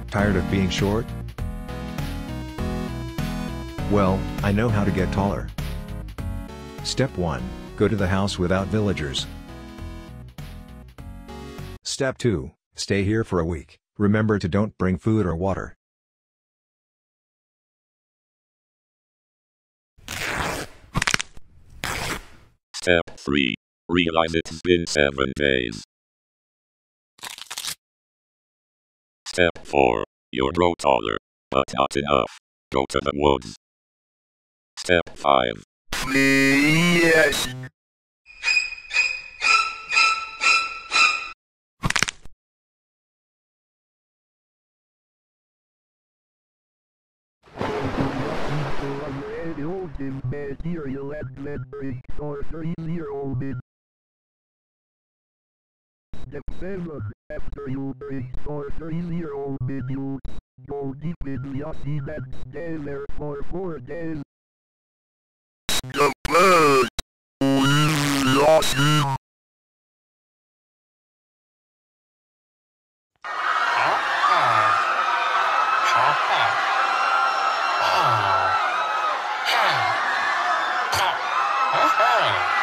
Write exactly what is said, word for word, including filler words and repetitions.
Tired of being short? Well, I know how to get taller. Step one. Go to the house without villagers. Step two. Stay here for a week. Remember to don't bring food or water. Step three. Realize it's been seven days. Step four. You're grow taller, but not enough. Go to the woods. Step five. Yes. Material and memory for three-year-old. Step seven. After you bring for three-year-old minions, go deep in the ocean and stay there for four days. Step eight. Ocean. Oh.